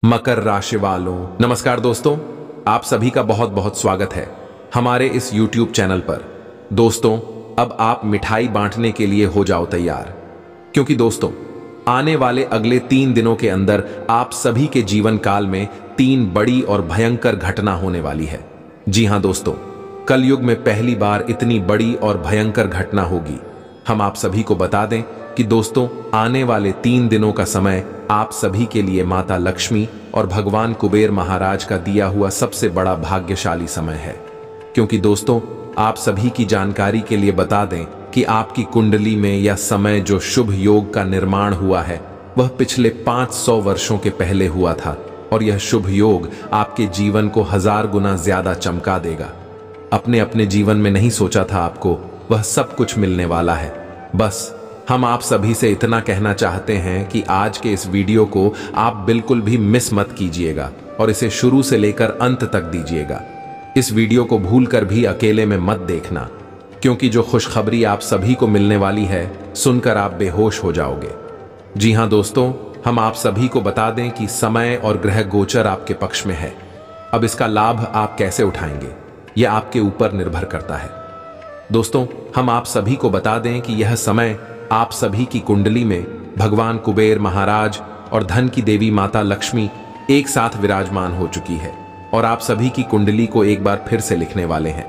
मकर राशि वालों, नमस्कार दोस्तों। आप सभी का बहुत बहुत स्वागत है हमारे इस YouTube चैनल पर। दोस्तों, अब आप मिठाई बांटने के लिए हो जाओ तैयार, क्योंकि दोस्तों आने वाले अगले 3 दिनों के अंदर आप सभी के जीवन काल में 3 बड़ी और भयंकर घटना होने वाली है। जी हां दोस्तों, कलयुग में पहली बार इतनी बड़ी और भयंकर घटना होगी। हम आप सभी को बता दें कि दोस्तों आने वाले 3 दिनों का समय आप सभी के लिए माता लक्ष्मी और भगवान कुबेर महाराज का दिया हुआ सबसे बड़ा भाग्यशाली समय है। क्योंकि दोस्तों आप सभी की जानकारी के लिए बता दें कि आपकी कुंडली में यह समय जो शुभ योग का निर्माण हुआ है वह पिछले 500 वर्षों के पहले हुआ था, और यह शुभ योग आपके जीवन को 1000 गुना ज्यादा चमका देगा। अपने अपने जीवन में नहीं सोचा था आपको, वह सब कुछ मिलने वाला है। बस हम आप सभी से इतना कहना चाहते हैं कि आज के इस वीडियो को आप बिल्कुल भी मिस मत कीजिएगा और इसे शुरू से लेकर अंत तक दीजिएगा। इस वीडियो को भूलकर भी अकेले में मत देखना, क्योंकि जो खुशखबरी आप सभी को मिलने वाली है सुनकर आप बेहोश हो जाओगे। जी हां दोस्तों, हम आप सभी को बता दें कि समय और ग्रह गोचर आपके पक्ष में है। अब इसका लाभ आप कैसे उठाएंगे यह आपके ऊपर निर्भर करता है। दोस्तों हम आप सभी को बता दें कि यह समय आप सभी की कुंडली में भगवान कुबेर महाराज और धन की देवी माता लक्ष्मी एक साथ विराजमान हो चुकी है, और आप सभी की कुंडली को एक बार फिर से लिखने वाले हैं।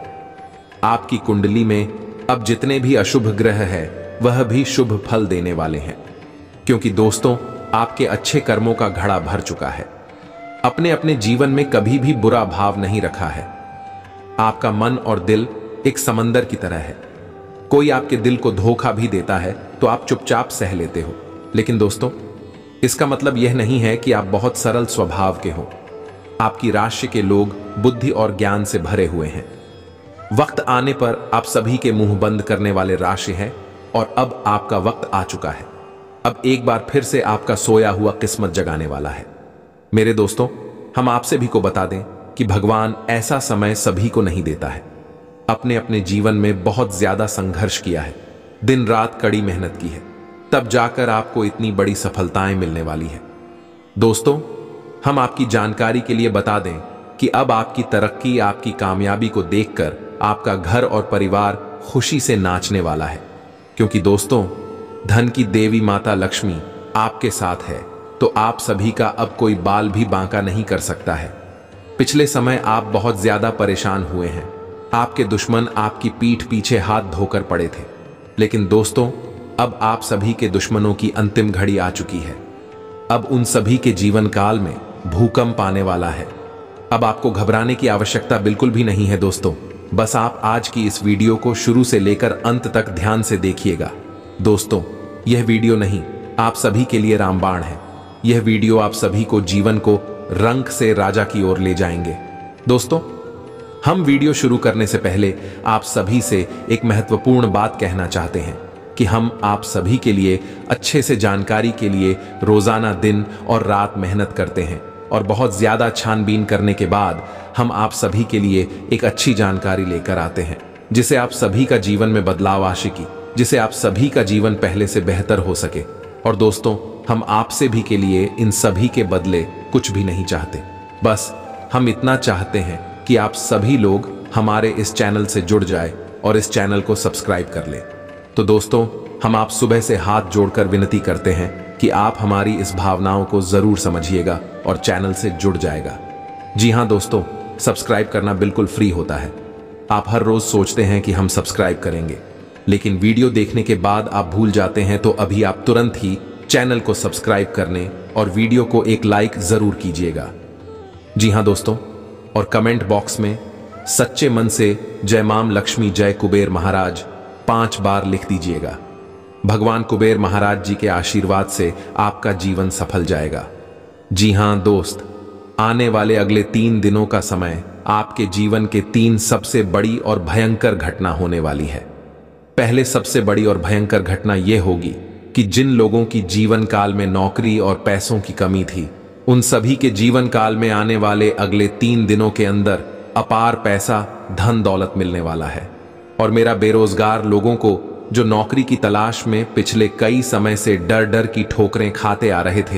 आपकी कुंडली में अब जितने भी अशुभ ग्रह है वह भी शुभ फल देने वाले हैं, क्योंकि दोस्तों आपके अच्छे कर्मों का घड़ा भर चुका है। अपने अपने जीवन में कभी भी बुरा भाव नहीं रखा है। आपका मन और दिल एक समंदर की तरह है। कोई आपके दिल को धोखा भी देता है तो आप चुपचाप सह लेते हो, लेकिन दोस्तों इसका मतलब यह नहीं है कि आप बहुत सरल स्वभाव के हो। आपकी राशि के लोग बुद्धि और ज्ञान से भरे हुए हैं। वक्त आने पर आप सभी के मुंह बंद करने वाले राशि हैं, और अब आपका वक्त आ चुका है। अब एक बार फिर से आपका सोया हुआ किस्मत जगाने वाला है। मेरे दोस्तों हम आपसे भी को बता दें कि भगवान ऐसा समय सभी को नहीं देता है। अपने अपने जीवन में बहुत ज्यादा संघर्ष किया है, दिन रात कड़ी मेहनत की है, तब जाकर आपको इतनी बड़ी सफलताएं मिलने वाली है। दोस्तों हम आपकी जानकारी के लिए बता दें कि अब आपकी तरक्की, आपकी कामयाबी को देखकर आपका घर और परिवार खुशी से नाचने वाला है। क्योंकि दोस्तों धन की देवी माता लक्ष्मी आपके साथ है, तो आप सभी का अब कोई बाल भी बांका नहीं कर सकता है। पिछले समय आप बहुत ज्यादा परेशान हुए हैं। आपके दुश्मन आपकी पीठ पीछे हाथ धोकर पड़े थे, लेकिन दोस्तों अब आप सभी के दुश्मनों की अंतिम घड़ी आ चुकी है। अब उन सभी के जीवन काल में भूकंप आने वाला है। अब आपको घबराने की आवश्यकता बिल्कुल भी नहीं है दोस्तों। बस आप आज की इस वीडियो को शुरू से लेकर अंत तक ध्यान से देखिएगा। दोस्तों यह वीडियो नहीं आप सभी के लिए रामबाण है। यह वीडियो आप सभी को जीवन को रंग से राजा की ओर ले जाएंगे। दोस्तों हम वीडियो शुरू करने से पहले आप सभी से एक महत्वपूर्ण बात कहना चाहते हैं कि हम आप सभी के लिए अच्छे से जानकारी के लिए रोजाना दिन और रात मेहनत करते हैं, और बहुत ज्यादा छानबीन करने के बाद हम आप सभी के लिए एक अच्छी जानकारी लेकर आते हैं, जिसे आप सभी का जीवन में बदलाव आ सके, जिसे आप सभी का जीवन पहले से बेहतर हो सके। और दोस्तों हम आपसे भी के लिए इन सभी के बदले कुछ भी नहीं चाहते। बस हम इतना चाहते हैं कि आप सभी लोग हमारे इस चैनल से जुड़ जाए और इस चैनल को सब्सक्राइब कर ले। तो दोस्तों हम आप सुबह से हाथ जोड़कर विनती करते हैं कि आप हमारी इस भावनाओं को जरूर समझिएगा और चैनल से जुड़ जाएगा। जी हां दोस्तों, सब्सक्राइब करना बिल्कुल फ्री होता है। आप हर रोज सोचते हैं कि हम सब्सक्राइब करेंगे, लेकिन वीडियो देखने के बाद आप भूल जाते हैं, तो अभी आप तुरंत ही चैनल को सब्सक्राइब करने और वीडियो को एक लाइक जरूर कीजिएगा। जी हां दोस्तों, और कमेंट बॉक्स में सच्चे मन से जय मां लक्ष्मी जय कुबेर महाराज 5 बार लिख दीजिएगा। भगवान कुबेर महाराज जी के आशीर्वाद से आपका जीवन सफल जाएगा। जी हां दोस्त, आने वाले अगले 3 दिनों का समय आपके जीवन के 3 सबसे बड़ी और भयंकर घटना होने वाली है। पहले सबसे बड़ी और भयंकर घटना यह होगी कि जिन लोगों की जीवन काल में नौकरी और पैसों की कमी थी, उन सभी के जीवन काल में आने वाले अगले 3 दिनों के अंदर अपार पैसा, धन दौलत मिलने वाला है। और मेरा बेरोजगार लोगों को जो नौकरी की तलाश में पिछले कई समय से डर डर की ठोकरें खाते आ रहे थे,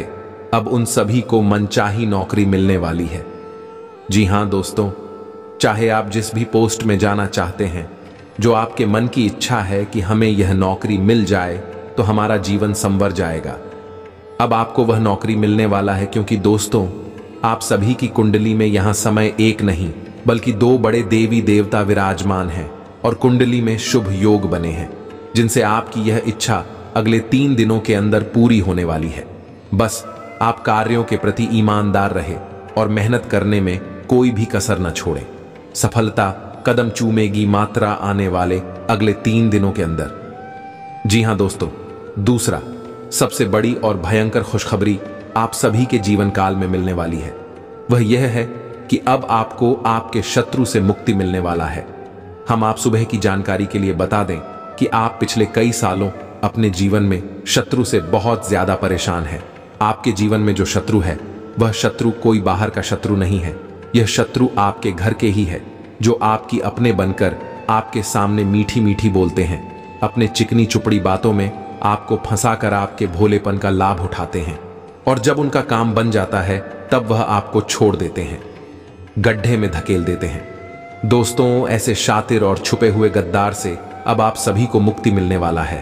अब उन सभी को मनचाही नौकरी मिलने वाली है। जी हां दोस्तों, चाहे आप जिस भी पोस्ट में जाना चाहते हैं, जो आपके मन की इच्छा है कि हमें यह नौकरी मिल जाए तो हमारा जीवन संवर जाएगा, अब आपको वह नौकरी मिलने वाला है। क्योंकि दोस्तों, आप सभी की कुंडली में यहां समय एक नहीं बल्कि 2 बड़े देवी देवता विराजमान हैं और कुंडली में शुभ योग बने हैं, जिनसे आपकी यह इच्छा अगले 3 दिनों के अंदर पूरी होने वाली है। बस आप कार्यों के प्रति ईमानदार रहे और मेहनत करने में कोई भी कसर न छोड़ें। सफलता कदम चूमेगी मात्रा आने वाले अगले 3 दिनों के अंदर। जी हां दोस्तों, दूसरा सबसे बड़ी और भयंकर खुशखबरी आप सभी के जीवन काल में मिलने वाली है। वह यह है कि अब आपको आपके शत्रु से मुक्ति मिलने वाला है। हम आप सुबह की जानकारी के लिए बता दें कि आप पिछले कई सालों अपने जीवन में शत्रु से बहुत ज्यादा परेशान हैं। आपके जीवन में जो शत्रु है, वह शत्रु कोई बाहर का शत्रु नहीं है। यह शत्रु आपके घर के ही है, जो आपकी अपने बनकर आपके सामने मीठी मीठी बोलते हैं, अपने चिकनी चुपड़ी बातों में आपको फंसाकर आपके भोलेपन का लाभ उठाते हैं, और जब उनका काम बन जाता है तब वह आपको छोड़ देते हैं, गड्ढे में धकेल देते हैं। दोस्तों, ऐसे शातिर और छुपे हुए गद्दार से अब आप सभी को मुक्ति मिलने वाला है।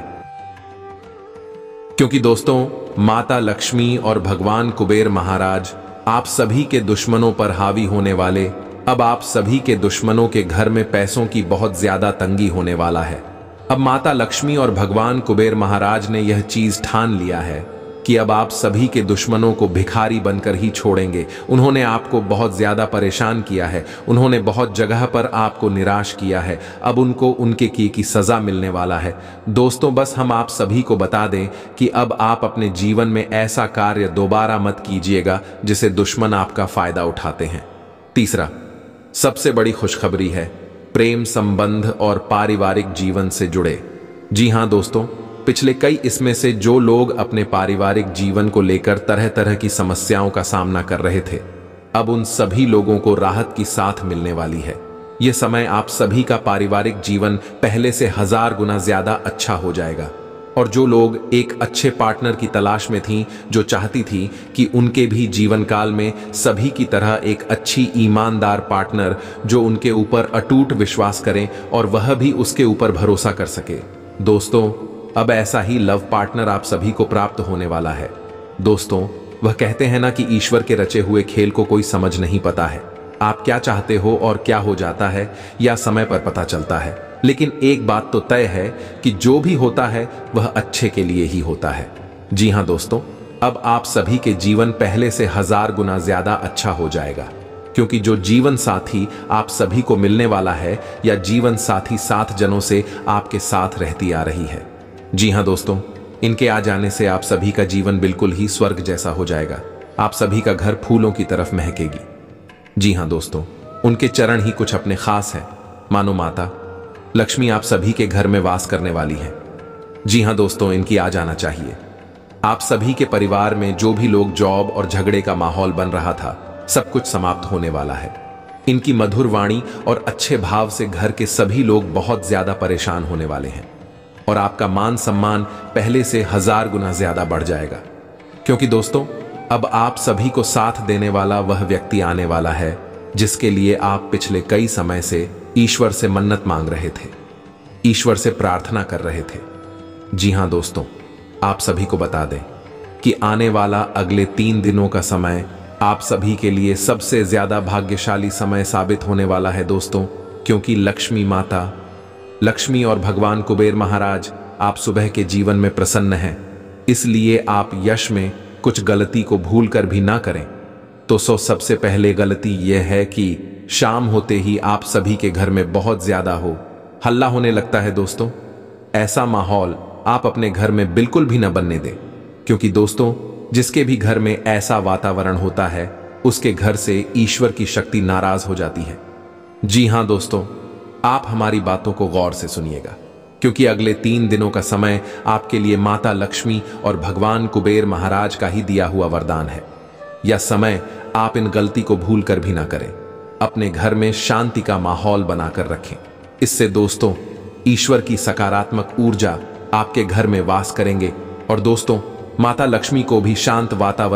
क्योंकि दोस्तों, माता लक्ष्मी और भगवान कुबेर महाराज आप सभी के दुश्मनों पर हावी होने वाले। अब आप सभी के दुश्मनों के घर में पैसों की बहुत ज्यादा तंगी होने वाला है। अब माता लक्ष्मी और भगवान कुबेर महाराज ने यह चीज ठान लिया है कि अब आप सभी के दुश्मनों को भिखारी बनकर ही छोड़ेंगे। उन्होंने आपको बहुत ज्यादा परेशान किया है, उन्होंने बहुत जगह पर आपको निराश किया है। अब उनको उनके किए की सजा मिलने वाला है। दोस्तों, बस हम आप सभी को बता दें कि अब आप अपने जीवन में ऐसा कार्य दोबारा मत कीजिएगा जिसे दुश्मन आपका फायदा उठाते हैं। तीसरा सबसे बड़ी खुशखबरी है प्रेम संबंध और पारिवारिक जीवन से जुड़े। जी हां दोस्तों, पिछले कई इसमें से जो लोग अपने पारिवारिक जीवन को लेकर तरह तरह की समस्याओं का सामना कर रहे थे, अब उन सभी लोगों को राहत की साथ मिलने वाली है। यह समय आप सभी का पारिवारिक जीवन पहले से 1000 गुना ज्यादा अच्छा हो जाएगा। और जो लोग एक अच्छे पार्टनर की तलाश में थीं, जो चाहती थी कि उनके भी जीवन काल में सभी की तरह एक अच्छी ईमानदार पार्टनर जो उनके ऊपर अटूट विश्वास करें और वह भी उसके ऊपर भरोसा कर सके, दोस्तों, अब ऐसा ही लव पार्टनर आप सभी को प्राप्त होने वाला है। दोस्तों, वह कहते हैं ना कि ईश्वर के रचे हुए खेल को कोई समझ नहीं पाता है। आप क्या चाहते हो और क्या हो जाता है या समय पर पता चलता है, लेकिन एक बात तो तय है कि जो भी होता है वह अच्छे के लिए ही होता है। जी हां दोस्तों, अब आप सभी के जीवन पहले से 1000 गुना ज्यादा अच्छा हो जाएगा। क्योंकि जो जीवन साथी आप सभी को मिलने वाला है या जीवन साथी 7 जनों से आपके साथ रहती आ रही है। जी हां दोस्तों, इनके आ जाने से आप सभी का जीवन बिल्कुल ही स्वर्ग जैसा हो जाएगा। आप सभी का घर फूलों की तरफ महकेगी। जी हां दोस्तों, उनके चरण ही कुछ अपने खास हैं। मानो माता लक्ष्मी आप सभी के घर में वास करने वाली है। जी हां दोस्तों, इनकी आ जाना चाहिए। आप सभी के परिवार में जो भी लोग जॉब और झगड़े का माहौल बन रहा था, सब कुछ समाप्त होने वाला है। इनकी मधुर वाणी और अच्छे भाव से घर के सभी लोग बहुत ज्यादा परेशान होने वाले हैं और आपका मान सम्मान पहले से 1000 गुना ज्यादा बढ़ जाएगा। क्योंकि दोस्तों, अब आप सभी को साथ देने वाला वह व्यक्ति आने वाला है जिसके लिए आप पिछले कई समय से ईश्वर से मन्नत मांग रहे थे, ईश्वर से प्रार्थना कर रहे थे। जी हां दोस्तों, आप सभी को बता दें कि आने वाला अगले 3 दिनों का समय आप सभी के लिए सबसे ज्यादा भाग्यशाली समय साबित होने वाला है दोस्तों। क्योंकि लक्ष्मी माता लक्ष्मी और भगवान कुबेर महाराज आप सुबह के जीवन में प्रसन्न हैं, इसलिए आप यश में कुछ गलती को भूल कर भी ना करें। तो सबसे पहले गलती यह है कि शाम होते ही आप सभी के घर में बहुत ज्यादा हल्ला होने लगता है दोस्तों। ऐसा माहौल आप अपने घर में बिल्कुल भी न बनने दें। क्योंकि दोस्तों, जिसके भी घर में ऐसा वातावरण होता है, उसके घर से ईश्वर की शक्ति नाराज हो जाती है। जी हां दोस्तों, आप हमारी बातों को गौर से सुनिएगा, क्योंकि अगले 3 दिनों का समय आपके लिए माता लक्ष्मी और भगवान कुबेर महाराज का ही दिया हुआ वरदान है। यह समय आप इन गलती को भूल कर भी ना करें। अपने घर में शांति का माहौल बनाकर रखें। इससे दोस्तों, ईश्वर की सकारात्मक ऊर्जा आपके घर में वास करेंगे और दोस्तों, माता लक्ष्मी को भी शांत वातावरण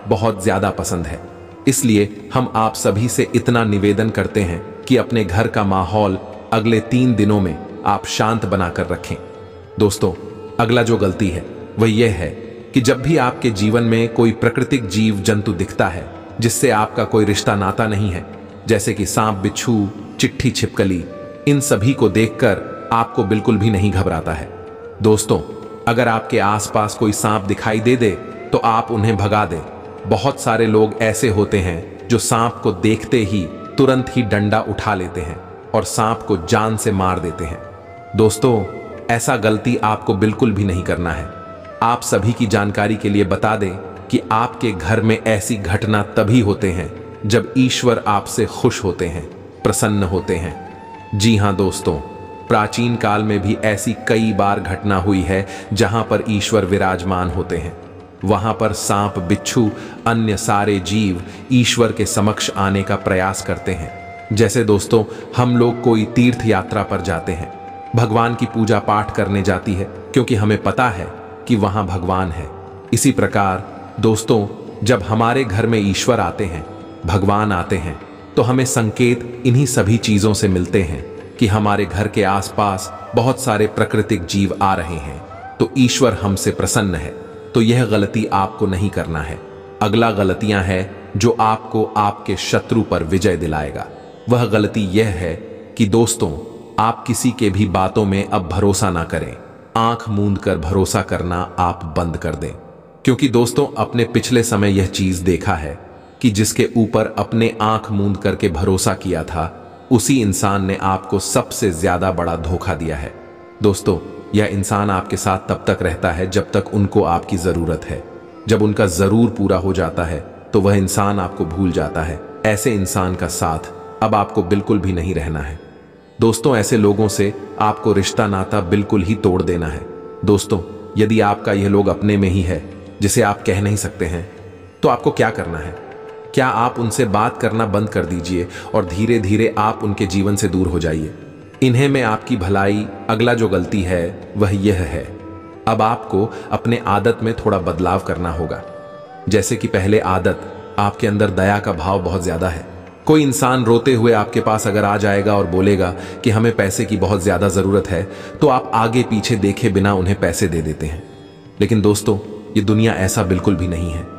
बहुत ज्यादा पसंद है। इसलिए हम आप सभी से इतना निवेदन करते हैं कि अपने घर का माहौल अगले 3 दिनों में आप शांत बनाकर रखें। दोस्तों, अगला जो गलती है वह यह है कि जब भी आपके जीवन में कोई प्राकृतिक जीव जंतु दिखता है जिससे आपका कोई रिश्ता नाता नहीं है, जैसे कि सांप, बिच्छू, चिट्ठी, छिपकली, इन सभी को देखकर आपको बिल्कुल भी नहीं घबराता है। दोस्तों, अगर आपके आसपास कोई सांप दिखाई दे दे तो आप उन्हें भगा दें। बहुत सारे लोग ऐसे होते हैं जो सांप को देखते ही तुरंत ही डंडा उठा लेते हैं और सांप को जान से मार देते हैं। दोस्तों, ऐसा गलती आपको बिल्कुल भी नहीं करना है। आप सभी की जानकारी के लिए बता दें कि आपके घर में ऐसी घटना तभी होते हैं जब ईश्वर आपसे खुश होते हैं, प्रसन्न होते हैं। जी हां दोस्तों, प्राचीन काल में भी ऐसी कई बार घटना हुई है जहां पर ईश्वर विराजमान होते हैं। वहां पर सांप, बिच्छू, अन्य सारे जीव ईश्वर के समक्ष आने का प्रयास करते हैं। जैसे दोस्तों, हम लोग कोई तीर्थ यात्रा पर जाते हैं, भगवान की पूजा पाठ करने जाती है क्योंकि हमें पता है कि वहां भगवान है। इसी प्रकार दोस्तों, जब हमारे घर में ईश्वर आते हैं, भगवान आते हैं, तो हमें संकेत इन्हीं सभी चीजों से मिलते हैं कि हमारे घर के आसपास बहुत सारे प्राकृतिक जीव आ रहे हैं, तो ईश्वर हमसे प्रसन्न है। तो यह गलती आपको नहीं करना है। अगला गलतियां हैं जो आपको आपके शत्रु पर विजय दिलाएगा। वह गलती यह है कि दोस्तों, आप किसी के भी बातों में अब भरोसा ना करें। आंख मूंद कर भरोसा करना आप बंद कर दें, क्योंकि दोस्तों, अपने पिछले समय यह चीज देखा है कि जिसके ऊपर अपने आंख मूंद करके भरोसा किया था, उसी इंसान ने आपको सबसे ज्यादा बड़ा धोखा दिया है। दोस्तों, यह इंसान आपके साथ तब तक रहता है जब तक उनको आपकी जरूरत है। जब उनका जरूर पूरा हो जाता है तो वह इंसान आपको भूल जाता है। ऐसे इंसान का साथ अब आपको बिल्कुल भी नहीं रहना है। दोस्तों, ऐसे लोगों से आपको रिश्ता नाता बिल्कुल ही तोड़ देना है। दोस्तों, यदि आपका यह लोग अपने में ही है जिसे आप कह नहीं सकते हैं, तो आपको क्या करना है? क्या आप उनसे बात करना बंद कर दीजिए और धीरे धीरे आप उनके जीवन से दूर हो जाइए। इन्हें में आपकी भलाई। अगला जो गलती है वह यह है, अब आपको अपने आदत में थोड़ा बदलाव करना होगा। जैसे कि पहले आदत, आपके अंदर दया का भाव बहुत ज्यादा है। कोई इंसान रोते हुए आपके पास अगर आ जाएगा और बोलेगा कि हमें पैसे की बहुत ज्यादा जरूरत है, तो आप आगे पीछे देखे बिना उन्हें पैसे दे देते हैं। लेकिन दोस्तों, ये दुनिया ऐसा बिल्कुल भी नहीं है।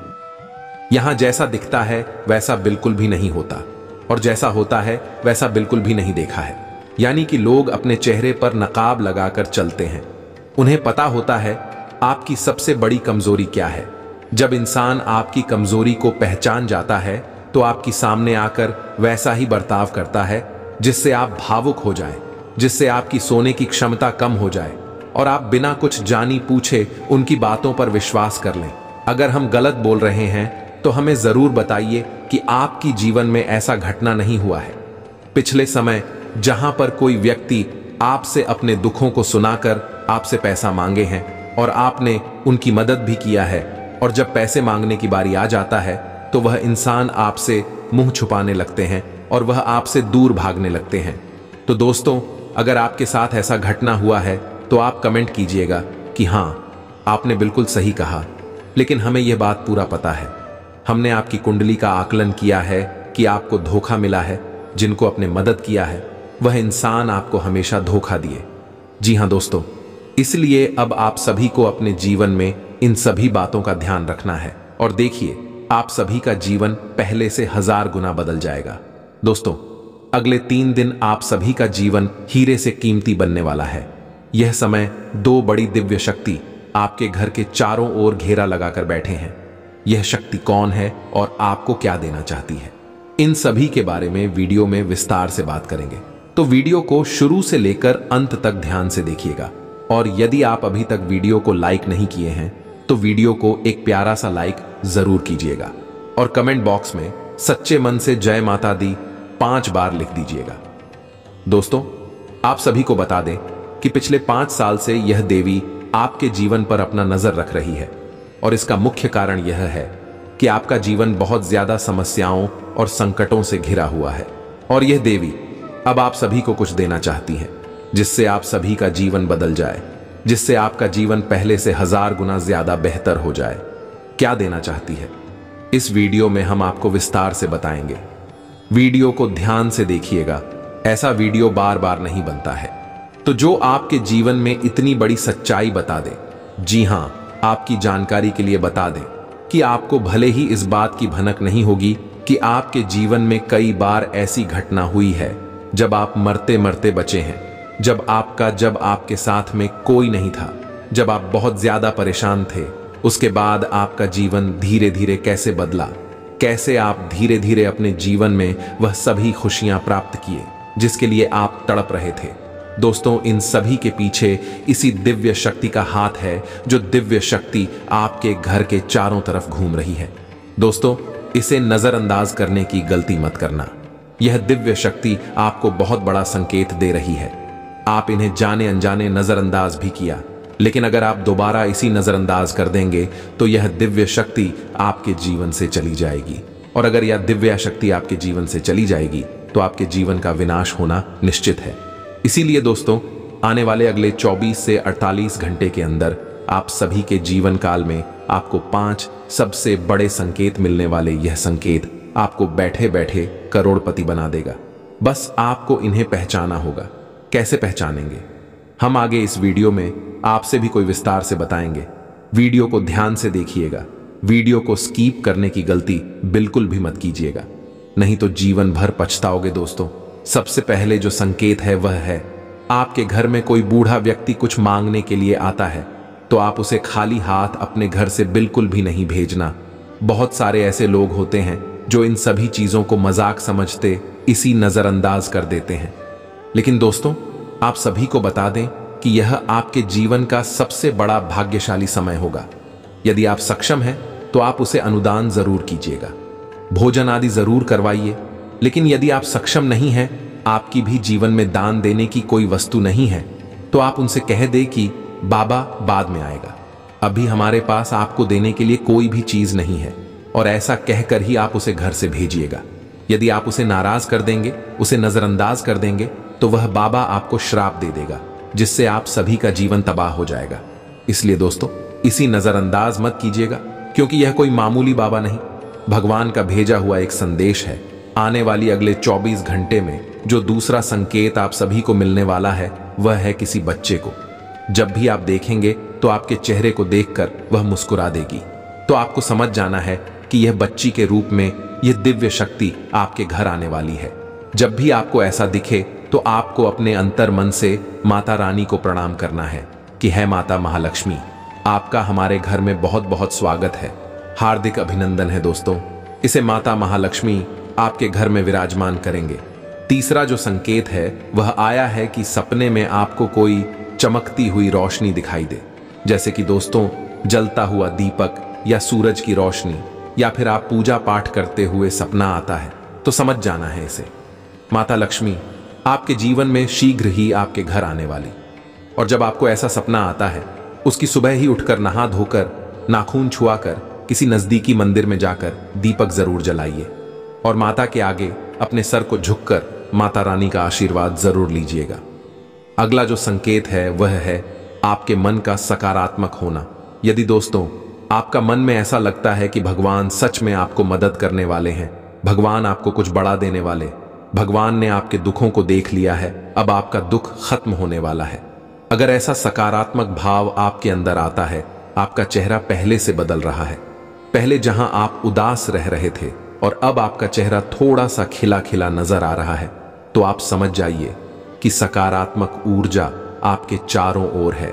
यहां जैसा दिखता है वैसा बिल्कुल भी नहीं होता, और जैसा होता है वैसा बिल्कुल भी नहीं देखा है। यानी कि लोग अपने चेहरे पर नकाब लगाकर चलते हैं। उन्हें पता होता है आपकी सबसे बड़ी कमजोरी क्या है। जब इंसान आपकी कमजोरी को पहचान जाता है तो आपकी सामने आकर वैसा ही बर्ताव करता है जिससे आप भावुक हो जाएं, जिससे आपकी सोने की क्षमता कम हो जाए और आप बिना कुछ जानी पूछे उनकी बातों पर विश्वास कर लें। अगर हम गलत बोल रहे हैं तो हमें जरूर बताइए कि आपकी जीवन में ऐसा घटना नहीं हुआ है। पिछले समय जहां पर कोई व्यक्ति आपसे अपने दुखों को सुनाकर आपसे पैसा मांगे हैं और आपने उनकी मदद भी किया है, और जब पैसे मांगने की बारी आ जाता है तो वह इंसान आपसे मुंह छुपाने लगते हैं और वह आपसे दूर भागने लगते हैं। तो दोस्तों, अगर आपके साथ ऐसा घटना हुआ है तो आप कमेंट कीजिएगा कि हां, आपने बिल्कुल सही कहा, लेकिन हमें यह बात पूरा पता है। हमने आपकी कुंडली का आकलन किया है कि आपको धोखा मिला है। जिनको आपने मदद किया है वह इंसान आपको हमेशा धोखा दिए। जी हां दोस्तों, इसलिए अब आप सभी को अपने जीवन में इन सभी बातों का ध्यान रखना है, और देखिए आप सभी का जीवन पहले से 1000 गुना बदल जाएगा। दोस्तों, अगले 3 दिन आप सभी का जीवन हीरे से कीमती बनने वाला है। यह समय 2 बड़ी दिव्य शक्ति आपके घर के चारों ओर घेरा लगाकर बैठे हैं। यह शक्ति कौन है और आपको क्या देना चाहती है, इन सभी के बारे में वीडियो में विस्तार से बात करेंगे। तो वीडियो को शुरू से लेकर अंत तक ध्यान से देखिएगा, और यदि आप अभी तक वीडियो को लाइक नहीं किए हैं तो वीडियो को एक प्यारा सा लाइक जरूर कीजिएगा, और कमेंट बॉक्स में सच्चे मन से जय माता दी 5 बार लिख दीजिएगा। दोस्तों, आप सभी को बता दें कि पिछले 5 साल से यह देवी आपके जीवन पर अपना नजर रख रही है, और इसका मुख्य कारण यह है कि आपका जीवन बहुत ज्यादा समस्याओं और संकटों से घिरा हुआ है, और यह देवी अब आप सभी को कुछ देना चाहती है जिससे आप सभी का जीवन बदल जाए, जिससे आपका जीवन पहले से 1000 गुना ज्यादा बेहतर हो जाए। क्या देना चाहती है? इस वीडियो में हम आपको विस्तार से बताएंगे। वीडियो को ध्यान से देखिएगा, ऐसा वीडियो बार बार नहीं बनता है। तो जो आपके जीवन में इतनी बड़ी सच्चाई बता दे, जी हां, आपकी जानकारी के लिए बता दें कि आपको भले ही इस बात की भनक नहीं होगी कि आपके जीवन में कई बार ऐसी घटना हुई है जब आप मरते मरते बचे हैं, जब आपके साथ में कोई नहीं था, जब आप बहुत ज्यादा परेशान थे। उसके बाद आपका जीवन धीरे धीरे कैसे बदला, कैसे आप धीरे धीरे अपने जीवन में वह सभी खुशियां प्राप्त किए जिसके लिए आप तड़प रहे थे। दोस्तों, इन सभी के पीछे इसी दिव्य शक्ति का हाथ है, जो दिव्य शक्ति आपके घर के चारों तरफ घूम रही है। दोस्तों, इसे नजरअंदाज करने की गलती मत करना। यह दिव्य शक्ति आपको बहुत बड़ा संकेत दे रही है। आप इन्हें जाने अनजाने नजरअंदाज भी किया, लेकिन अगर आप दोबारा इसी नजरअंदाज कर देंगे तो यह दिव्य शक्ति आपके जीवन से चली जाएगी। और अगर यह दिव्य शक्ति आपके जीवन से चली जाएगी तो आपके जीवन का विनाश होना निश्चित है। इसीलिए दोस्तों, आने वाले अगले 24 से 48 घंटे के अंदर आप सभी के जीवन काल में आपको 5 सबसे बड़े संकेत मिलने वाले। यह संकेत आपको बैठे बैठे करोड़पति बना देगा। बस आपको इन्हें पहचाना होगा। कैसे पहचानेंगे, हम आगे इस वीडियो में आपसे भी कोई विस्तार से बताएंगे। वीडियो को ध्यान से देखिएगा। वीडियो को स्किप करने की गलती बिल्कुल भी मत कीजिएगा, नहीं तो जीवन भर पछताओगे। दोस्तों, सबसे पहले जो संकेत है वह है, आपके घर में कोई बूढ़ा व्यक्ति कुछ मांगने के लिए आता है तो आप उसे खाली हाथ अपने घर से बिल्कुल भी नहीं भेजना। बहुत सारे ऐसे लोग होते हैं जो इन सभी चीजों को मजाक समझते इसी नजरअंदाज कर देते हैं। लेकिन दोस्तों, आप सभी को बता दें कि यह आपके जीवन का सबसे बड़ा भाग्यशाली समय होगा। यदि आप सक्षम हैं तो आप उसे अनुदान जरूर कीजिएगा, भोजन आदि जरूर करवाइए। लेकिन यदि आप सक्षम नहीं हैं, आपकी भी जीवन में दान देने की कोई वस्तु नहीं है, तो आप उनसे कह दे कि बाबा बाद में आएगा, अभी हमारे पास आपको देने के लिए कोई भी चीज नहीं है। और ऐसा कहकर ही आप उसे घर से भेजिएगा। यदि आप उसे नाराज कर देंगे, उसे नजरअंदाज कर देंगे, तो वह बाबा आपको श्राप दे देगा, जिससे आप सभी का जीवन तबाह हो जाएगा। इसलिए दोस्तों, इसी नजरअंदाज मत कीजिएगा, क्योंकि यह कोई मामूली बाबा नहीं, भगवान का भेजा हुआ एक संदेश है। आने वाली अगले 24 घंटे में जो दूसरा संकेत आप सभी को मिलने वाला है वह है किसी बच्चे को। जब भी आप देखेंगे तो आपके चेहरे को देखकर वह मुस्कुरा देगी, तो आपको समझ जाना है कि यह बच्ची के रूप में यह दिव्य शक्ति आपके घर आने वाली है। जब भी आपको ऐसा दिखे तो आपको अपने अंतर मन से माता रानी को प्रणाम करना है कि है माता महालक्ष्मी, आपका हमारे घर में बहुत बहुत स्वागत है, हार्दिक अभिनंदन है। दोस्तों, इसे माता महालक्ष्मी आपके घर में विराजमान करेंगे। तीसरा जो संकेत है वह आया है कि सपने में आपको कोई चमकती हुई रोशनी दिखाई दे, जैसे कि दोस्तों जलता हुआ दीपक या सूरज की रोशनी, या फिर आप पूजा पाठ करते हुए सपना आता है, तो समझ जाना है इसे माता लक्ष्मी आपके जीवन में शीघ्र ही आपके घर आने वाली। और जब आपको ऐसा सपना आता है, उसकी सुबह ही उठकर नहा धोकर नाखून छुआकर किसी नजदीकी मंदिर में जाकर दीपक जरूर जलाइए और माता के आगे अपने सर को झुककर माता रानी का आशीर्वाद जरूर लीजिएगा। अगला जो संकेत है वह है आपके मन का सकारात्मक होना। यदि दोस्तों आपका मन में ऐसा लगता है कि भगवान सच में आपको मदद करने वाले हैं, भगवान आपको कुछ बड़ा देने वाले, भगवान ने आपके दुखों को देख लिया है, अब आपका दुख खत्म होने वाला है, अगर ऐसा सकारात्मक भाव आपके अंदर आता है, आपका चेहरा पहले से बदल रहा है, पहले जहां आप उदास रह रहे थे और अब आपका चेहरा थोड़ा सा खिला खिला नजर आ रहा है, तो आप समझ जाइए कि सकारात्मक ऊर्जा आपके चारों ओर है।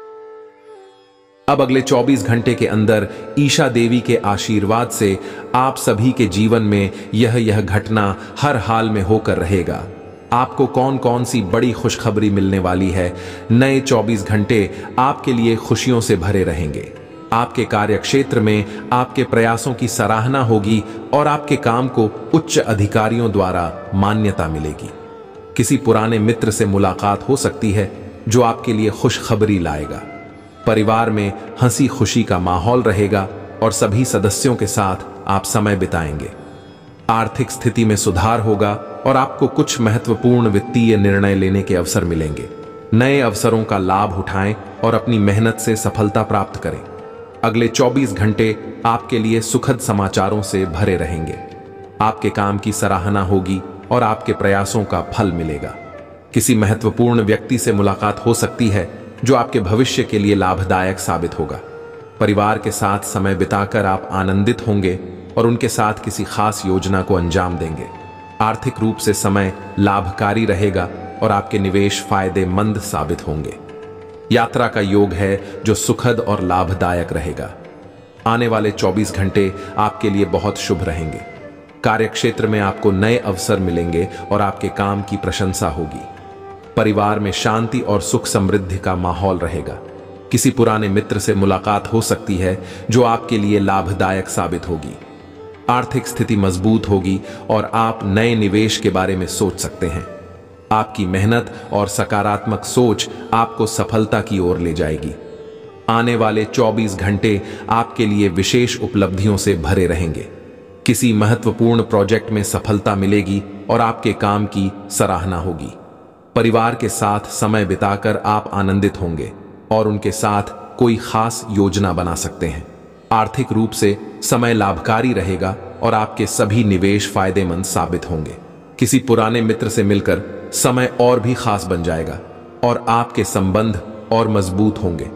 अब अगले 24 घंटे के अंदर ईशा देवी के आशीर्वाद से आप सभी के जीवन में यह घटना हर हाल में होकर रहेगा। आपको कौन कौन सी बड़ी खुशखबरी मिलने वाली है। नए 24 घंटे आपके लिए खुशियों से भरे रहेंगे। आपके कार्यक्षेत्र में आपके प्रयासों की सराहना होगी और आपके काम को उच्च अधिकारियों द्वारा मान्यता मिलेगी। किसी पुराने मित्र से मुलाकात हो सकती है जो आपके लिए खुशखबरी लाएगा। परिवार में हंसी खुशी का माहौल रहेगा और सभी सदस्यों के साथ आप समय बिताएंगे। आर्थिक स्थिति में सुधार होगा और आपको कुछ महत्वपूर्ण वित्तीय निर्णय लेने के अवसर मिलेंगे। नए अवसरों का लाभ उठाएं और अपनी मेहनत से सफलता प्राप्त करें। अगले 24 घंटे आपके लिए सुखद समाचारों से भरे रहेंगे। आपके काम की सराहना होगी और आपके प्रयासों का फल मिलेगा। किसी महत्वपूर्ण व्यक्ति से मुलाकात हो सकती है जो आपके भविष्य के लिए लाभदायक साबित होगा। परिवार के साथ समय बिताकर आप आनंदित होंगे और उनके साथ किसी खास योजना को अंजाम देंगे। आर्थिक रूप से समय लाभकारी रहेगा और आपके निवेश फायदेमंद साबित होंगे। यात्रा का योग है जो सुखद और लाभदायक रहेगा। आने वाले 24 घंटे आपके लिए बहुत शुभ रहेंगे। कार्यक्षेत्र में आपको नए अवसर मिलेंगे और आपके काम की प्रशंसा होगी। परिवार में शांति और सुख समृद्धि का माहौल रहेगा। किसी पुराने मित्र से मुलाकात हो सकती है जो आपके लिए लाभदायक साबित होगी। आर्थिक स्थिति मजबूत होगी और आप नए निवेश के बारे में सोच सकते हैं। आपकी मेहनत और सकारात्मक सोच आपको सफलता की ओर ले जाएगी। आने वाले 24 घंटे आपके लिए विशेष उपलब्धियों से भरे रहेंगे। किसी महत्वपूर्ण प्रोजेक्ट में सफलता मिलेगी और आपके काम की सराहना होगी। परिवार के साथ समय बिताकर आप आनंदित होंगे और उनके साथ कोई खास योजना बना सकते हैं। आर्थिक रूप से समय लाभकारी रहेगा और आपके सभी निवेश फायदेमंद साबित होंगे। किसी पुराने मित्र से मिलकर समय और भी खास बन जाएगा और आपके संबंध और मजबूत होंगे।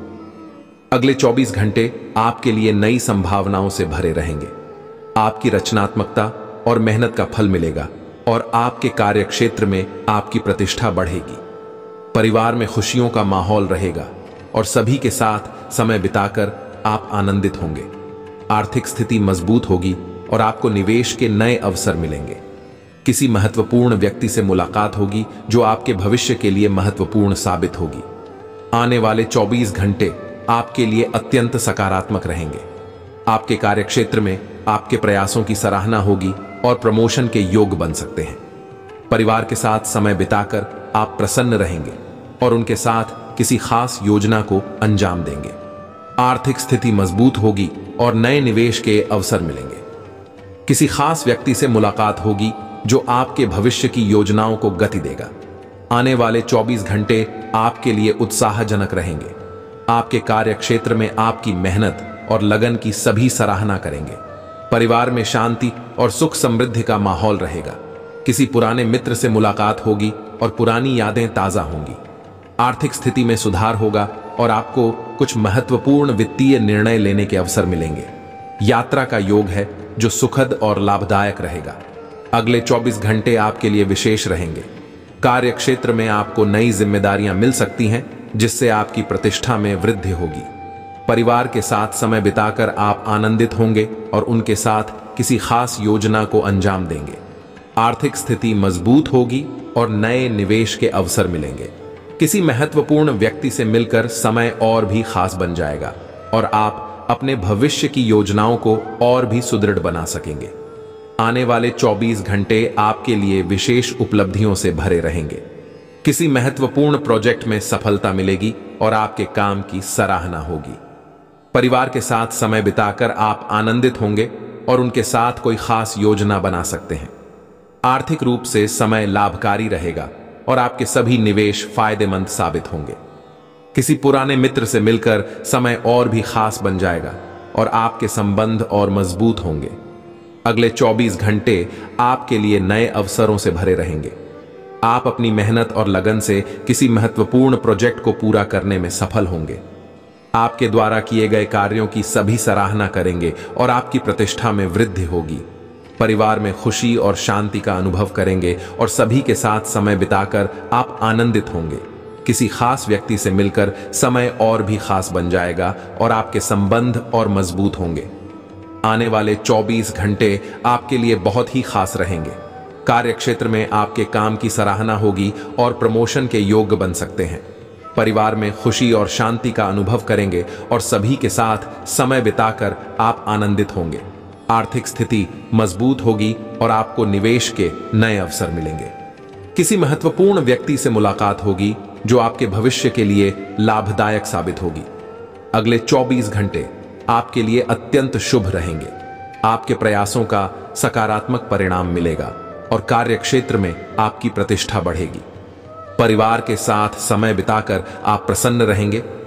अगले 24 घंटे आपके लिए नई संभावनाओं से भरे रहेंगे। आपकी रचनात्मकता और मेहनत का फल मिलेगा और आपके कार्यक्षेत्र में आपकी प्रतिष्ठा बढ़ेगी। परिवार में खुशियों का माहौल रहेगा और सभी के साथ समय बिताकर आप आनंदित होंगे। आर्थिक स्थिति मजबूत होगी और आपको निवेश के नए अवसर मिलेंगे। किसी महत्वपूर्ण व्यक्ति से मुलाकात होगी जो आपके भविष्य के लिए महत्वपूर्ण साबित होगी। आने वाले 24 घंटे आपके लिए अत्यंत सकारात्मक रहेंगे। आपके कार्यक्षेत्र में आपके प्रयासों की सराहना होगी और प्रमोशन के योग बन सकते हैं। परिवार के साथ समय बिताकर आप प्रसन्न रहेंगे और उनके साथ किसी खास योजना को अंजाम देंगे। आर्थिक स्थिति मजबूत होगी और नए निवेश के अवसर मिलेंगे। किसी खास व्यक्ति से मुलाकात होगी जो आपके भविष्य की योजनाओं को गति देगा। आने वाले 24 घंटे आपके लिए उत्साहजनक रहेंगे। आपके कार्यक्षेत्र में आपकी मेहनत और लगन की सभी सराहना करेंगे। परिवार में शांति और सुख समृद्धि का माहौल रहेगा। किसी पुराने मित्र से मुलाकात होगी और पुरानी यादें ताजा होंगी। आर्थिक स्थिति में सुधार होगा और आपको कुछ महत्वपूर्ण वित्तीय निर्णय लेने के अवसर मिलेंगे। यात्रा का योग है जो सुखद और लाभदायक रहेगा। अगले 24 घंटे आपके लिए विशेष रहेंगे। कार्यक्षेत्र में आपको नई जिम्मेदारियां मिल सकती हैं जिससे आपकी प्रतिष्ठा में वृद्धि होगी। परिवार के साथ समय बिताकर आप आनंदित होंगे और उनके साथ किसी खास योजना को अंजाम देंगे। आर्थिक स्थिति मजबूत होगी और नए निवेश के अवसर मिलेंगे। किसी महत्वपूर्ण व्यक्ति से मिलकर समय और भी खास बन जाएगा और आप अपने भविष्य की योजनाओं को और भी सुदृढ़ बना सकेंगे। आने वाले 24 घंटे आपके लिए विशेष उपलब्धियों से भरे रहेंगे। किसी महत्वपूर्ण प्रोजेक्ट में सफलता मिलेगी और आपके काम की सराहना होगी। परिवार के साथ समय बिताकर आप आनंदित होंगे और उनके साथ कोई खास योजना बना सकते हैं। आर्थिक रूप से समय लाभकारी रहेगा और आपके सभी निवेश फायदेमंद साबित होंगे। किसी पुराने मित्र से मिलकर समय और भी खास बन जाएगा और आपके संबंध और मजबूत होंगे। अगले 24 घंटे आपके लिए नए अवसरों से भरे रहेंगे। आप अपनी मेहनत और लगन से किसी महत्वपूर्ण प्रोजेक्ट को पूरा करने में सफल होंगे। आपके द्वारा किए गए कार्यों की सभी सराहना करेंगे और आपकी प्रतिष्ठा में वृद्धि होगी। परिवार में खुशी और शांति का अनुभव करेंगे और सभी के साथ समय बिताकर आप आनंदित होंगे। किसी खास व्यक्ति से मिलकर समय और भी खास बन जाएगा और आपके संबंध और मजबूत होंगे। आने वाले 24 घंटे आपके लिए बहुत ही खास रहेंगे। कार्यक्षेत्र में आपके काम की सराहना होगी और प्रमोशन के योग्य बन सकते हैं। परिवार में खुशी और शांति का अनुभव करेंगे और सभी के साथ समय बिताकर आप आनंदित होंगे। आर्थिक स्थिति मजबूत होगी और आपको निवेश के नए अवसर मिलेंगे। किसी महत्वपूर्ण व्यक्ति से मुलाकात होगी जो आपके भविष्य के लिए लाभदायक साबित होगी। अगले 24 घंटे आपके लिए अत्यंत शुभ रहेंगे। आपके प्रयासों का सकारात्मक परिणाम मिलेगा और कार्यक्षेत्र में आपकी प्रतिष्ठा बढ़ेगी। परिवार के साथ समय बिताकर आप प्रसन्न रहेंगे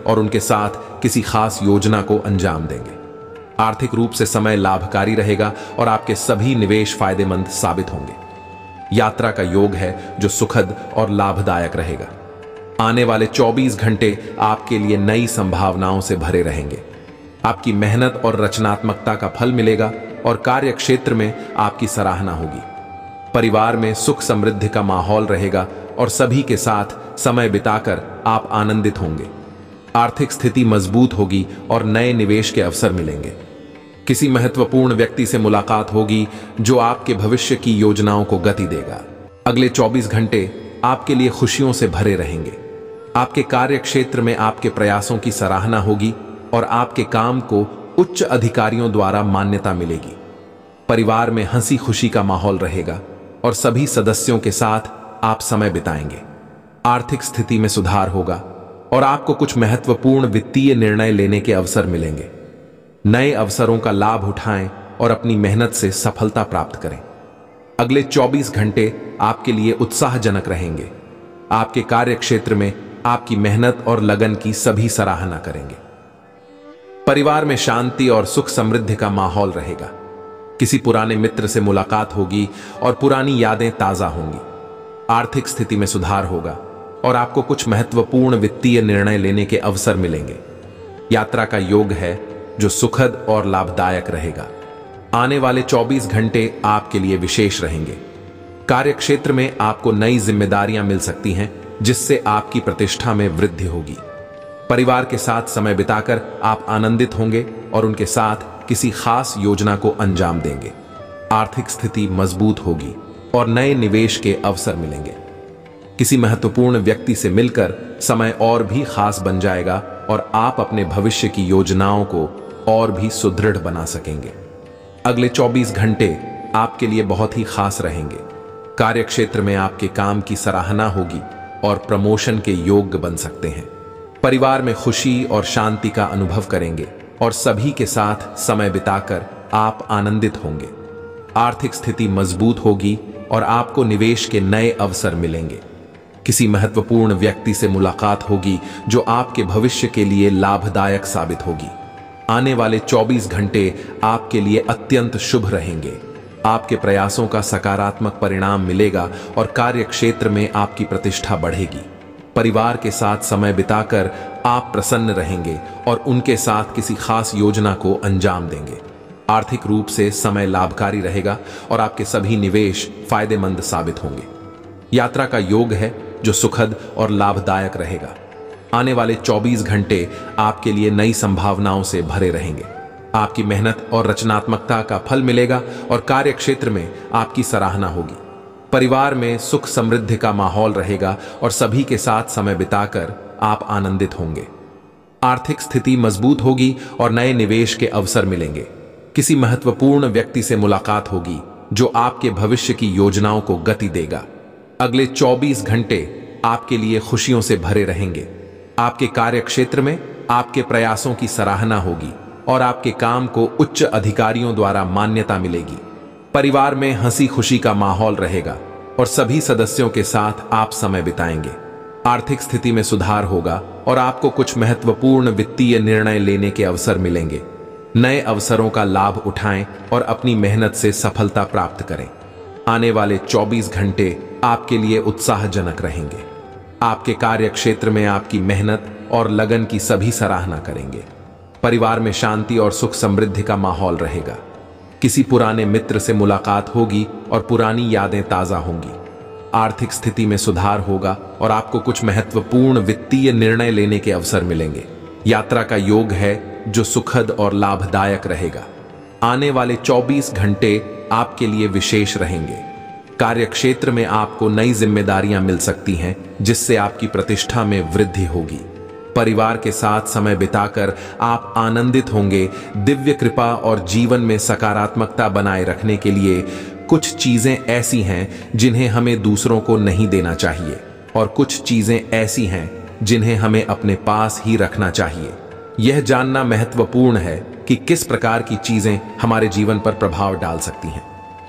और उनके साथ किसी खास योजना को अंजाम देंगे। आर्थिक रूप से समय लाभकारी रहेगा और आपके सभी निवेश फायदेमंद साबित होंगे। यात्रा का योग है जो सुखद और लाभदायक रहेगा। आने वाले 24 घंटे आपके लिए नई संभावनाओं से भरे रहेंगे। आपकी मेहनत और रचनात्मकता का फल मिलेगा और कार्य क्षेत्र में आपकी सराहना होगी। परिवार में सुख समृद्धि का माहौल रहेगा और सभी के साथ समय बिताकर आप आनंदित होंगे। आर्थिक स्थिति मजबूत होगी और नए निवेश के अवसर मिलेंगे। किसी महत्वपूर्ण व्यक्ति से मुलाकात होगी जो आपके भविष्य की योजनाओं को गति देगा। अगले 24 घंटे आपके लिए खुशियों से भरे रहेंगे। आपके कार्य क्षेत्र में आपके प्रयासों की सराहना होगी और आपके काम को उच्च अधिकारियों द्वारा मान्यता मिलेगी। परिवार में हंसी खुशी का माहौल रहेगा और सभी सदस्यों के साथ आप समय बिताएंगे। आर्थिक स्थिति में सुधार होगा और आपको कुछ महत्वपूर्ण वित्तीय निर्णय लेने के अवसर मिलेंगे। नए अवसरों का लाभ उठाएं और अपनी मेहनत से सफलता प्राप्त करें। अगले 24 घंटे आपके लिए उत्साहजनक रहेंगे। आपके कार्य क्षेत्र में आपकी मेहनत और लगन की सभी सराहना करेंगे। परिवार में शांति और सुख समृद्धि का माहौल रहेगा। किसी पुराने मित्र से मुलाकात होगी और पुरानी यादें ताजा होंगी। आर्थिक स्थिति में सुधार होगा और आपको कुछ महत्वपूर्ण वित्तीय निर्णय लेने के अवसर मिलेंगे। यात्रा का योग है जो सुखद और लाभदायक रहेगा। आने वाले 24 घंटे आपके लिए विशेष रहेंगे। कार्य क्षेत्र में आपको नई जिम्मेदारियां मिल सकती हैं जिससे आपकी प्रतिष्ठा में वृद्धि होगी। परिवार के साथ समय बिताकर आप आनंदित होंगे और उनके साथ किसी खास योजना को अंजाम देंगे। आर्थिक स्थिति मजबूत होगी और नए निवेश के अवसर मिलेंगे। किसी महत्वपूर्ण व्यक्ति से मिलकर समय और भी खास बन जाएगा और आप अपने भविष्य की योजनाओं को और भी सुदृढ़ बना सकेंगे। अगले 24 घंटे आपके लिए बहुत ही खास रहेंगे। कार्य क्षेत्र में आपके काम की सराहना होगी और प्रमोशन के योग्य बन सकते हैं। परिवार में खुशी और शांति का अनुभव करेंगे और सभी के साथ समय बिताकर आप आनंदित होंगे। आर्थिक स्थिति मजबूत होगी और आपको निवेश के नए अवसर मिलेंगे। किसी महत्वपूर्ण व्यक्ति से मुलाकात होगी जो आपके भविष्य के लिए लाभदायक साबित होगी। आने वाले 24 घंटे आपके लिए अत्यंत शुभ रहेंगे। आपके प्रयासों का सकारात्मक परिणाम मिलेगा और कार्य क्षेत्र में आपकी प्रतिष्ठा बढ़ेगी। परिवार के साथ समय बिताकर आप प्रसन्न रहेंगे और उनके साथ किसी खास योजना को अंजाम देंगे। आर्थिक रूप से समय लाभकारी रहेगा और आपके सभी निवेश फायदेमंद साबित होंगे। यात्रा का योग है जो सुखद और लाभदायक रहेगा। आने वाले 24 घंटे आपके लिए नई संभावनाओं से भरे रहेंगे। आपकी मेहनत और रचनात्मकता का फल मिलेगा और कार्य क्षेत्र में आपकी सराहना होगी। परिवार में सुख समृद्धि का माहौल रहेगा और सभी के साथ समय बिताकर आप आनंदित होंगे। आर्थिक स्थिति मजबूत होगी और नए निवेश के अवसर मिलेंगे। किसी महत्वपूर्ण व्यक्ति से मुलाकात होगी जो आपके भविष्य की योजनाओं को गति देगा। अगले 24 घंटे आपके लिए खुशियों से भरे रहेंगे। आपके कार्य क्षेत्र में आपके प्रयासों की सराहना होगी और आपके काम को उच्च अधिकारियों द्वारा मान्यता मिलेगी। परिवार में हंसी खुशी का माहौल रहेगा और सभी सदस्यों के साथ आप समय बिताएंगे। आर्थिक स्थिति में सुधार होगा और आपको कुछ महत्वपूर्ण वित्तीय निर्णय लेने के अवसर मिलेंगे। नए अवसरों का लाभ उठाएं और अपनी मेहनत से सफलता प्राप्त करें। आने वाले 24 घंटे आपके लिए उत्साहजनक रहेंगे। आपके कार्य क्षेत्र में आपकी मेहनत और लगन की सभी सराहना करेंगे। परिवार में शांति और सुख समृद्धि का माहौल रहेगा। किसी पुराने मित्र से मुलाकात होगी और पुरानी यादें ताजा होंगी। आर्थिक स्थिति में सुधार होगा और आपको कुछ महत्वपूर्ण वित्तीय निर्णय लेने के अवसर मिलेंगे। यात्रा का योग है जो सुखद और लाभदायक रहेगा। आने वाले 24 घंटे आपके लिए विशेष रहेंगे। कार्य क्षेत्र में आपको नई जिम्मेदारियां मिल सकती हैं जिससे आपकी प्रतिष्ठा में वृद्धि होगी। परिवार के साथ समय बिताकर आप आनंदित होंगे। दिव्य कृपा और जीवन में सकारात्मकता बनाए रखने के लिए कुछ चीजें ऐसी हैं जिन्हें हमें दूसरों को नहीं देना चाहिए और कुछ चीजें ऐसी हैं जिन्हें हमें अपने पास ही रखना चाहिए। यह जानना महत्वपूर्ण है कि किस प्रकार की चीजें हमारे जीवन पर प्रभाव डाल सकती हैं।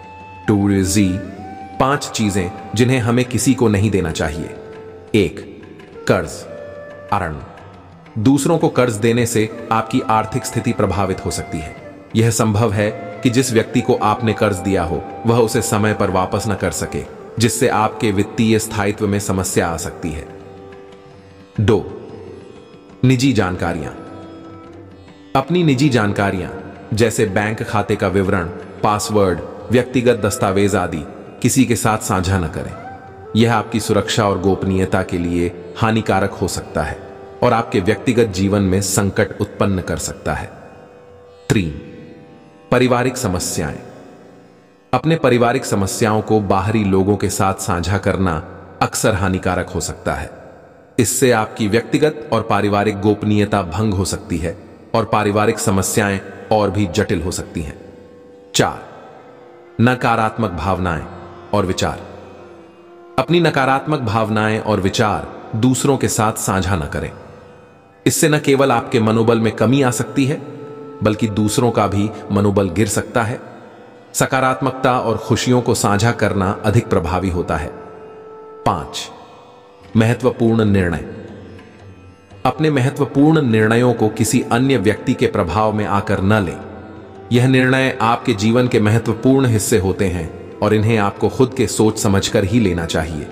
टू जी 5 चीजें जिन्हें हमें किसी को नहीं देना चाहिए। 1. कर्ज, अरण, दूसरों को कर्ज देने से आपकी आर्थिक स्थिति प्रभावित हो सकती है। यह संभव है कि जिस व्यक्ति को आपने कर्ज दिया हो वह उसे समय पर वापस न कर सके, जिससे आपके वित्तीय स्थायित्व में समस्या आ सकती है। 2. निजी जानकारियां। अपनी निजी जानकारियां जैसे बैंक खाते का विवरण, पासवर्ड, व्यक्तिगत दस्तावेज आदि किसी के साथ साझा न करें। यह आपकी सुरक्षा और गोपनीयता के लिए हानिकारक हो सकता है और आपके व्यक्तिगत जीवन में संकट उत्पन्न कर सकता है। 3. पारिवारिक समस्याएं। अपने पारिवारिक समस्याओं को बाहरी लोगों के साथ साझा करना अक्सर हानिकारक हो सकता है। इससे आपकी व्यक्तिगत और पारिवारिक गोपनीयता भंग हो सकती है और पारिवारिक समस्याएं और भी जटिल हो सकती हैं। 4. नकारात्मक भावनाएं और विचार। अपनी नकारात्मक भावनाएं और विचार दूसरों के साथ साझा न करें। इससे न केवल आपके मनोबल में कमी आ सकती है, बल्कि दूसरों का भी मनोबल गिर सकता है। सकारात्मकता और खुशियों को साझा करना अधिक प्रभावी होता है। 5. महत्वपूर्ण निर्णय। अपने महत्वपूर्ण निर्णयों को किसी अन्य व्यक्ति के प्रभाव में आकर न लें। यह निर्णय आपके जीवन के महत्वपूर्ण हिस्से होते हैं और इन्हें आपको खुद के सोच समझकर ही लेना चाहिए।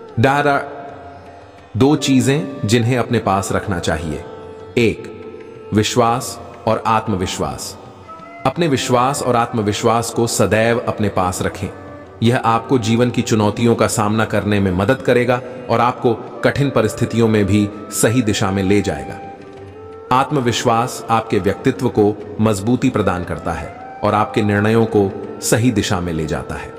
2 चीजें जिन्हें अपने पास रखना चाहिए। 1. विश्वास और आत्मविश्वास। अपने विश्वास और आत्मविश्वास को सदैव अपने पास रखें। यह आपको जीवन की चुनौतियों का सामना करने में मदद करेगा और आपको कठिन परिस्थितियों में भी सही दिशा में ले जाएगा। आत्मविश्वास आपके व्यक्तित्व को मजबूती प्रदान करता है और आपके निर्णयों को सही दिशा में ले जाता है।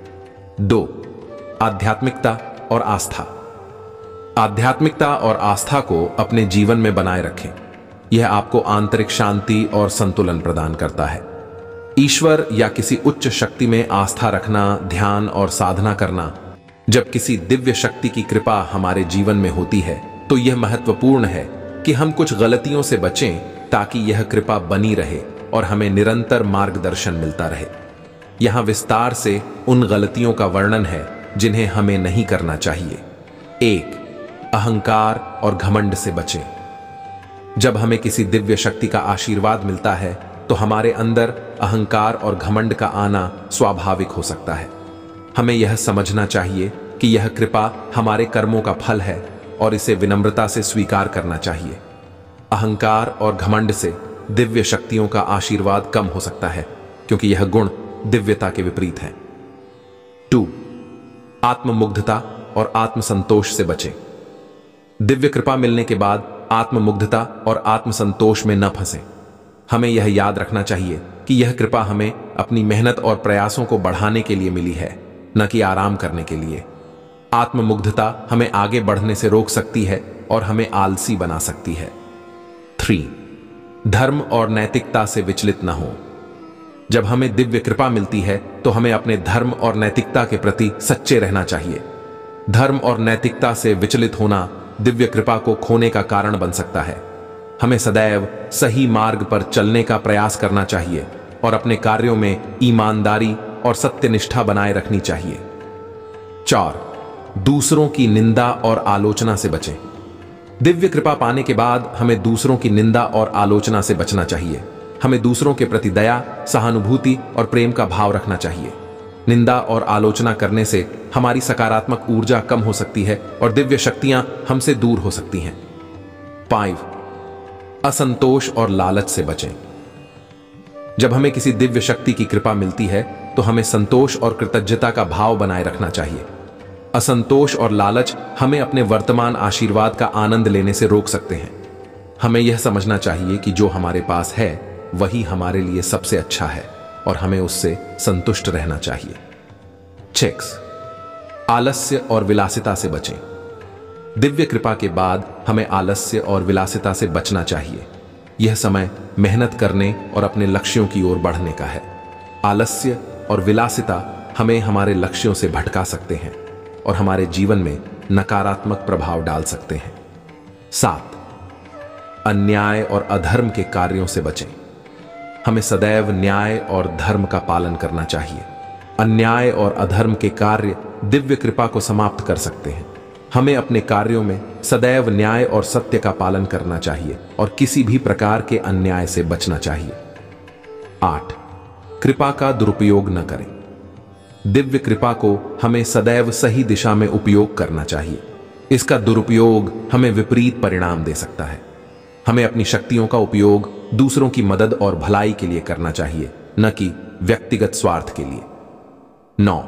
2. आध्यात्मिकता और आस्था। आध्यात्मिकता और आस्था को अपने जीवन में बनाए रखें। यह आपको आंतरिक शांति और संतुलन प्रदान करता है। ईश्वर या किसी उच्च शक्ति में आस्था रखना, ध्यान और साधना करना, जब किसी दिव्य शक्ति की कृपा हमारे जीवन में होती है तो यह महत्वपूर्ण है कि हम कुछ गलतियों से बचें ताकि यह कृपा बनी रहे और हमें निरंतर मार्गदर्शन मिलता रहे। यहां विस्तार से उन गलतियों का वर्णन है जिन्हें हमें नहीं करना चाहिए। 1. अहंकार और घमंड से बचें। जब हमें किसी दिव्य शक्ति का आशीर्वाद मिलता है तो हमारे अंदर अहंकार और घमंड का आना स्वाभाविक हो सकता है। हमें यह समझना चाहिए कि यह कृपा हमारे कर्मों का फल है और इसे विनम्रता से स्वीकार करना चाहिए। अहंकार और घमंड से दिव्य शक्तियों का आशीर्वाद कम हो सकता है क्योंकि यह गुण दिव्यता के विपरीत है। 2. आत्ममुग्धता और आत्मसंतोष से बचें। दिव्य कृपा मिलने के बाद आत्ममुग्धता और आत्मसंतोष में न फंसें। हमें यह याद रखना चाहिए कि यह कृपा हमें अपनी मेहनत और प्रयासों को बढ़ाने के लिए मिली है, न कि आराम करने के लिए। आत्ममुग्धता हमें आगे बढ़ने से रोक सकती है और हमें आलसी बना सकती है। 3. धर्म और नैतिकता से विचलित न हो। जब हमें दिव्य कृपा मिलती है तो हमें अपने धर्म और नैतिकता के प्रति सच्चे रहना चाहिए। धर्म और नैतिकता से विचलित होना दिव्य कृपा को खोने का कारण बन सकता है। हमें सदैव सही मार्ग पर चलने का प्रयास करना चाहिए और अपने कार्यों में ईमानदारी और सत्यनिष्ठा बनाए रखनी चाहिए। 4. दूसरों की निंदा और आलोचना से बचें। दिव्य कृपा पाने के बाद हमें दूसरों की निंदा और आलोचना से बचना चाहिए। हमें दूसरों के प्रति दया, सहानुभूति और प्रेम का भाव रखना चाहिए। निंदा और आलोचना करने से हमारी सकारात्मक ऊर्जा कम हो सकती है और दिव्य शक्तियां हमसे दूर हो सकती हैं। 5. असंतोष और लालच से बचें। जब हमें किसी दिव्य शक्ति की कृपा मिलती है तो हमें संतोष और कृतज्ञता का भाव बनाए रखना चाहिए। असंतोष और लालच हमें अपने वर्तमान आशीर्वाद का आनंद लेने से रोक सकते हैं। हमें यह समझना चाहिए कि जो हमारे पास है वही हमारे लिए सबसे अच्छा है और हमें उससे संतुष्ट रहना चाहिए। 6. आलस्य और विलासिता से बचें। दिव्य कृपा के बाद हमें आलस्य और विलासिता से बचना चाहिए। यह समय मेहनत करने और अपने लक्ष्यों की ओर बढ़ने का है। आलस्य और विलासिता हमें हमारे लक्ष्यों से भटका सकते हैं और हमारे जीवन में नकारात्मक प्रभाव डाल सकते हैं। 7. अन्याय और अधर्म के कार्यों से बचें। हमें सदैव न्याय और धर्म का पालन करना चाहिए। अन्याय और अधर्म के कार्य दिव्य कृपा को समाप्त कर सकते हैं। हमें अपने कार्यों में सदैव न्याय और सत्य का पालन करना चाहिए और किसी भी प्रकार के अन्याय से बचना चाहिए। 8. कृपा का दुरुपयोग न करें। दिव्य कृपा को हमें सदैव सही दिशा में उपयोग करना चाहिए। इसका दुरुपयोग हमें विपरीत परिणाम दे सकता है। हमें अपनी शक्तियों का उपयोग दूसरों की मदद और भलाई के लिए करना चाहिए, न कि व्यक्तिगत स्वार्थ के लिए। 9.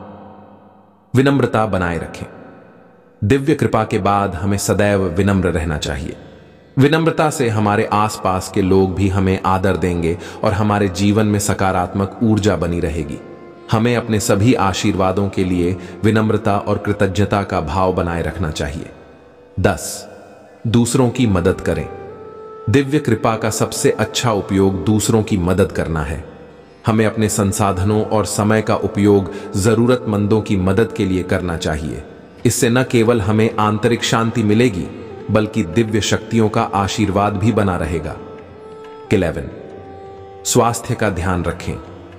विनम्रता बनाए रखें। दिव्य कृपा के बाद हमें सदैव विनम्र रहना चाहिए। विनम्रता से हमारे आसपास के लोग भी हमें आदर देंगे और हमारे जीवन में सकारात्मक ऊर्जा बनी रहेगी। हमें अपने सभी आशीर्वादों के लिए विनम्रता और कृतज्ञता का भाव बनाए रखना चाहिए। 10. दूसरों की मदद करें। दिव्य कृपा का सबसे अच्छा उपयोग दूसरों की मदद करना है। हमें अपने संसाधनों और समय का उपयोग जरूरतमंदों की मदद के लिए करना चाहिए। इससे न केवल हमें आंतरिक शांति मिलेगी, बल्कि दिव्य शक्तियों का आशीर्वाद भी बना रहेगा। 11. स्वास्थ्य का ध्यान रखें।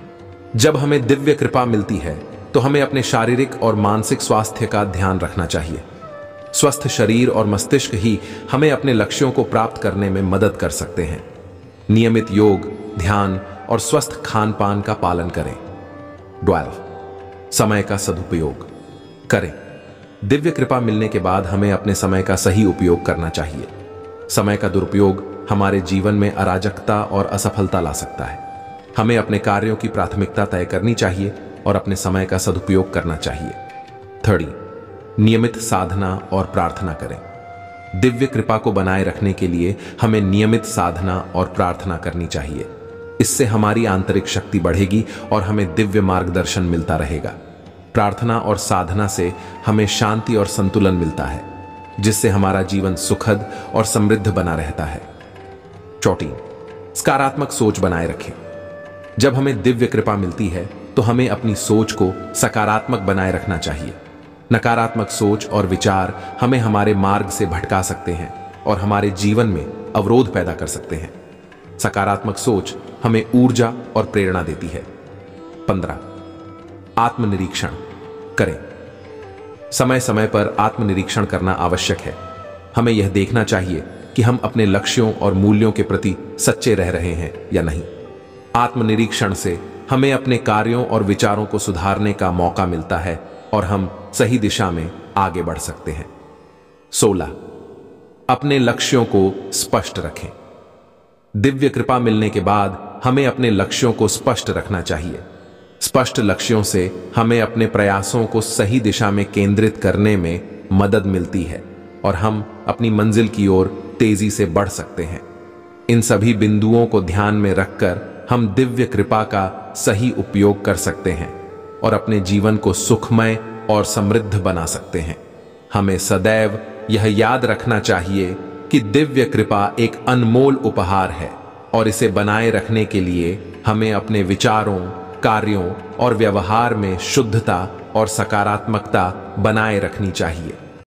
जब हमें दिव्य कृपा मिलती है तो हमें अपने शारीरिक और मानसिक स्वास्थ्य का ध्यान रखना चाहिए। स्वस्थ शरीर और मस्तिष्क ही हमें अपने लक्ष्यों को प्राप्त करने में मदद कर सकते हैं। नियमित योग, ध्यान और स्वस्थ खान पान का पालन करें। 12. समय का सदुपयोग करें। दिव्य कृपा मिलने के बाद हमें अपने समय का सही उपयोग करना चाहिए। समय का दुरुपयोग हमारे जीवन में अराजकता और असफलता ला सकता है। हमें अपने कार्यों की प्राथमिकता तय करनी चाहिए और अपने समय का सदुपयोग करना चाहिए। 30. नियमित साधना और प्रार्थना करें। दिव्य कृपा को बनाए रखने के लिए हमें नियमित साधना और प्रार्थना करनी चाहिए। इससे हमारी आंतरिक शक्ति बढ़ेगी और हमें दिव्य मार्गदर्शन मिलता रहेगा। प्रार्थना और साधना से हमें शांति और संतुलन मिलता है, जिससे हमारा जीवन सुखद और समृद्ध बना रहता है। 14. सकारात्मक सोच बनाए रखें। जब हमें दिव्य कृपा मिलती है तो हमें अपनी सोच को सकारात्मक बनाए रखना चाहिए। नकारात्मक सोच और विचार हमें हमारे मार्ग से भटका सकते हैं और हमारे जीवन में अवरोध पैदा कर सकते हैं। सकारात्मक सोच हमें ऊर्जा और प्रेरणा देती है। 15. आत्मनिरीक्षण करें। समय समय पर आत्मनिरीक्षण करना आवश्यक है। हमें यह देखना चाहिए कि हम अपने लक्ष्यों और मूल्यों के प्रति सच्चे रह रहे हैं या नहीं। आत्मनिरीक्षण से हमें अपने कार्यों और विचारों को सुधारने का मौका मिलता है और हम सही दिशा में आगे बढ़ सकते हैं। 16. अपने लक्ष्यों को स्पष्ट रखें। दिव्य कृपा मिलने के बाद हमें अपने लक्ष्यों को स्पष्ट रखना चाहिए। स्पष्ट लक्ष्यों से हमें अपने प्रयासों को सही दिशा में केंद्रित करने में मदद मिलती है और हम अपनी मंजिल की ओर तेजी से बढ़ सकते हैं। इन सभी बिंदुओं को ध्यान में रखकर हम दिव्य कृपा का सही उपयोग कर सकते हैं और अपने जीवन को सुखमय और समृद्ध बना सकते हैं। हमें सदैव यह याद रखना चाहिए कि दिव्य कृपा एक अनमोल उपहार है और इसे बनाए रखने के लिए हमें अपने विचारों, कार्यों और व्यवहार में शुद्धता और सकारात्मकता बनाए रखनी चाहिए।